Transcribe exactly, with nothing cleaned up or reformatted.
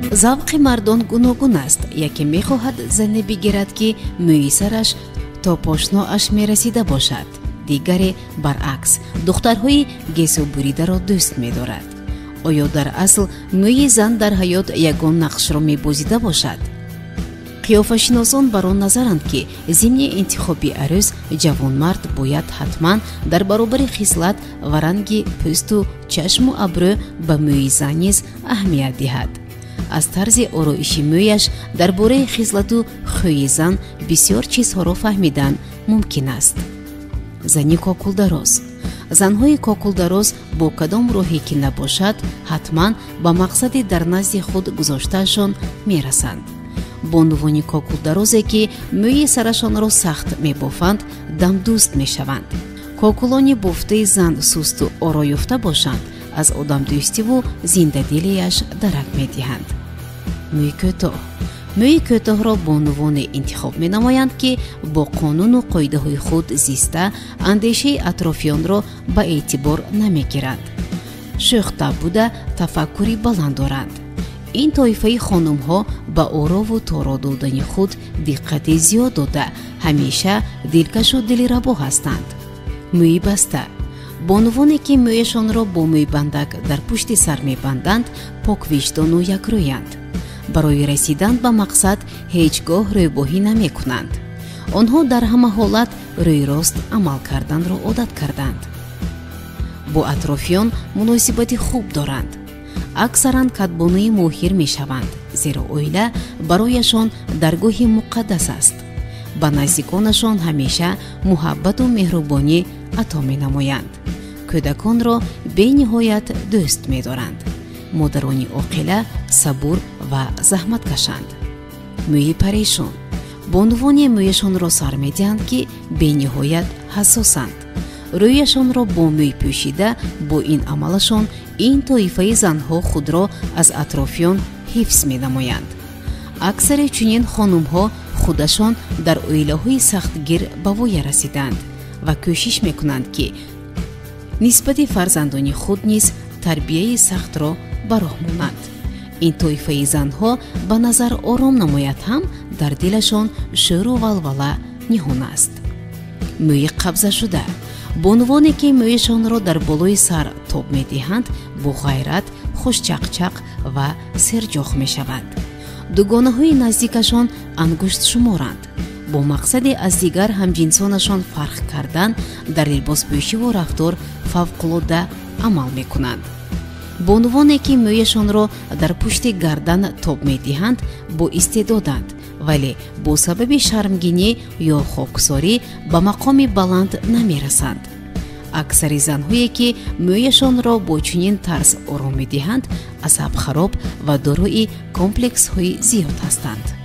завқи мардон гуногун аст. яке мехоҳад зане бигирад ки мӯи сараш то пошноаш мерасида бошад, дигаре баръакс духтарҳои гесӯбуридаро дӯст медорад. оё дар асл мӯи зан дар ҳаёт ягон нақшро мебозида бошад? қиёфашиносон бар он назаранд ки зимни интихоби арӯз ҷавонмард бояд ҳатман дар баробари хислат ва ранги пӯсту чашму абрӯ ба мӯи зан низ аҳамият диҳад. аз тарзи ороиши мӯяш дар бораи хислату хӯи зан бисёр чизҳоро фаҳмидан мумкин аст. зани кокулдароз. занҳои кокулдароз бо кадом роҳе ки набошад ҳатман ба мақсади дар назди худ гузоштаашон мерасанд. бонувони кокулдарозе ки мӯи сарашонро сахт мебофанд дамдӯст мешаванд. кокулони бофтаи зан сусту оро ёфта бошанд, аз одамдӯстиву зиндадилияш дарак медиҳанд. мӯи кӯтоҳ. мӯи кӯтоҳро бонувоне интихоб менамоянд ки бо қонуну қоидаҳои худ зиста андешаи атрофиёнро ба эътибор намегиранд. шӯхтаб буда тафаккури баланд доранд. ин тоифаи хонумҳо ба орову торо додани худ диққати зиёд дода ҳамеша дилкашу дилрабо ҳастанд. мӯи баста. бонувоне ки мӯяшонро бо мӯйбандак дар пушти сар мебанданд поквиҷдону якрӯянд. барои расидан ба мақсад ҳеҷ гоҳ рӯйбоҳӣ намекунанд. онҳо дар ҳама ҳолат рӯйрост амал карданро одат карданд. бо атрофиён муносибати хуб доранд. аксаран катбонаи моҳир мешаванд, зеро оила барояшон даргоҳи муқаддас аст. ба наздиконашон ҳамеша муҳаббату меҳрубонӣ ато менамоянд. кӯдаконро бениҳоят дӯст медоранд. модарони оқила сабур ва заҳматкашанд. мӯи парешон. бонувони мӯяшонро сар медиҳанд ки бениҳоят ҳассосанд. рӯяшонро бо мӯй пӯшида бо ин амалашон ин тоифаи занҳо худро аз атрофиён ҳифз менамоянд. аксари чунин хонумҳо худашон дар оилаҳои сахтгир ба воя расиданд ва кӯшиш мекунанд ки нисбати фарзандони худ низ тарбияи сахтро ба роҳ монанд. ин тоифаи занҳо ба назар ором намояд ҳам дар дилашон шӯру валвала ниҳон аст. мӯи қабзашуда. бонувоне ки мӯяшонро дар болои сар тоб медиҳанд бо ғайрат хушчақчақ ва серҷох мешаванд. дугонаҳои наздикашон ангуштшуморанд. бо мақсади аз дигар ҳамҷинсонашон фарқ кардан дар либоспӯшиву рафтор фавқулода амал мекунанд. бонувоне ки мӯяшонро дар пушти гардан тоб медиҳанд бо истеъдоданд, вале бо сабаби шармгинӣ ё хоксорӣ ба мақоми баланд намерасанд. аксари занҳое ки мӯяшонро бо чунин тарз ором медиҳанд асабхароб ва дорои комплексҳои зиёд ҳастанд.